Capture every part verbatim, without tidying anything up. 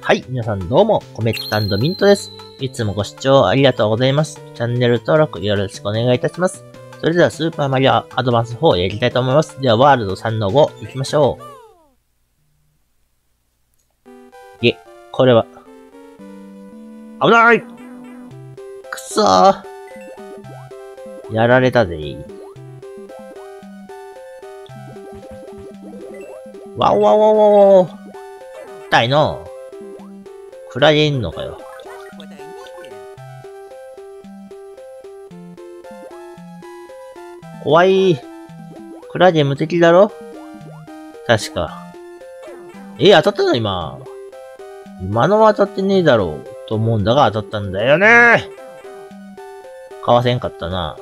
はい、皆さんどうも、コメット&ミントです。いつもご視聴ありがとうございます。チャンネル登録よろしくお願いいたします。それではスーパーマリオアドバンスフォーをやりたいと思います。では、ワールドさんのご行きましょう。いえ、これは。危ないくそーやられたぜ。わおわおわおわお痛いの食らえんのかよ。怖い。クラゲ無敵だろ確か。え、当たったの今。今のは当たってねえだろう。と思うんだが当たったんだよね。かわせんかったな。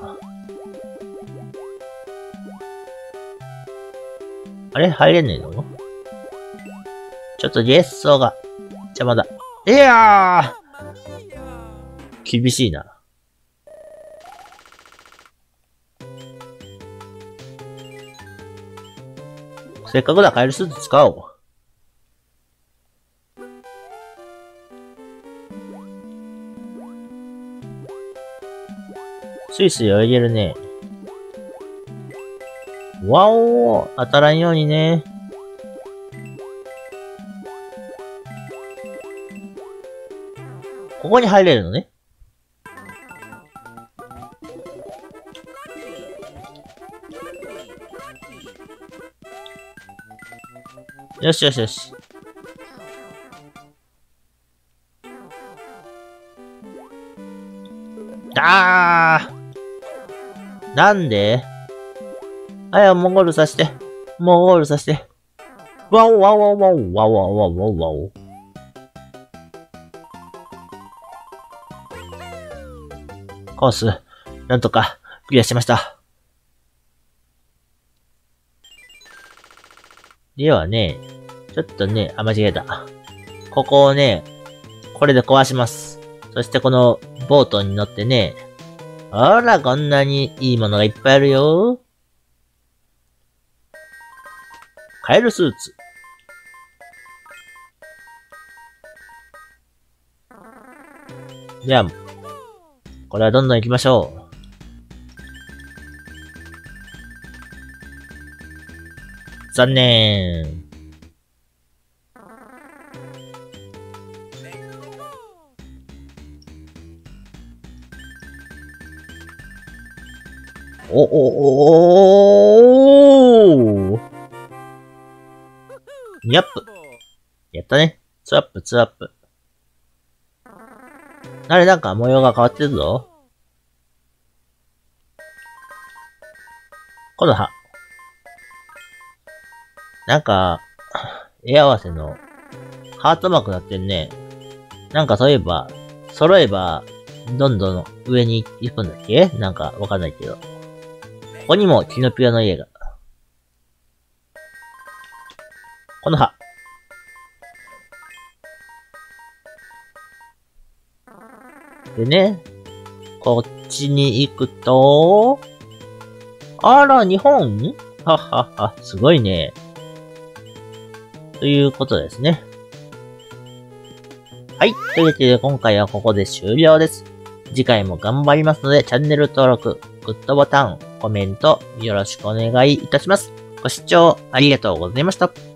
あれ入れねえのちょっとゲッソーが邪魔だ。いやー厳しいな。せっかくだカエルスーツ使おう。スイスイ泳げるね。わおー当たらんようにね。ここに入れるのね。よしよしよし。あーなんであや、モンゴルさして。モンゴルさして。わおわおわおわおわおわおわおわお。コース、なんとかクリアしました。ではね、ちょっとね、あ、間違えた。ここをね、これで壊します。そしてこのボートに乗ってね、ほら、こんなにいいものがいっぱいあるよ。カエルスーツ。じゃあ、これはどんどん行きましょう。残念。お、お、お、お、にアップ。やったね。ツーアップ、ツーアップ。あれ、なんか模様が変わってるぞ。この葉。なんか、絵合わせのハートマークなってんね。なんかそういえば、揃えば、どんどん上に行くんだっけなんかわかんないけど。ここにもキノピオの家が。この葉。でね、こっちに行くと、あら、日本ははは、すごいね。ということですね。はい。というわけで今回はここで終了です。次回も頑張りますので、チャンネル登録、グッドボタン、コメント、よろしくお願いいたします。ご視聴ありがとうございました。